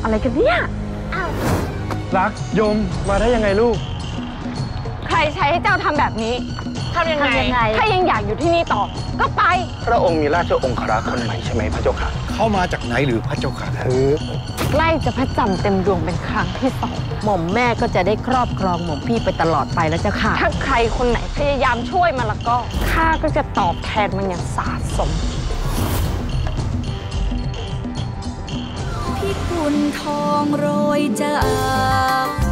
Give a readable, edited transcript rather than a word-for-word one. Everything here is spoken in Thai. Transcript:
อะไรกันเนี่ยรักยมมาได้ยังไงลูกใครใช้ให้เจ้าทำแบบนี้ทำยังไงถ้ายังอยากอยู่ที่นี่ต่อก็ไปพระองค์มีราชองครักษ์คนใหม่ใช่ไหมพระเจ้าค่ะเข้ามาจากไหนหรือพระเจ้าค่ะใกล้จะพระจันทร์เต็มดวงเป็นครั้งที่2หม่อมแม่ก็จะได้ครอบครองหม่อมพี่ไปตลอดไปแล้วเจ้าค่ะถ้าใครคนไหนพยายามช่วยมันละก็ข้าก็จะตอบแทนมันอย่างสาสมพิกุลทองโรยจาก